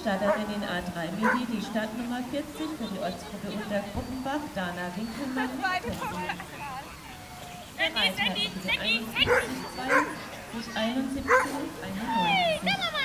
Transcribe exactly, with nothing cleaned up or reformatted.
Starterin in A drei Midi, die Startnummer vierzig für die Ortsgruppe Untergruppenbach, Dana Winkelmann. Bereit, einundsiebzig, einundsiebzig, einundsiebzig, einundneunzig.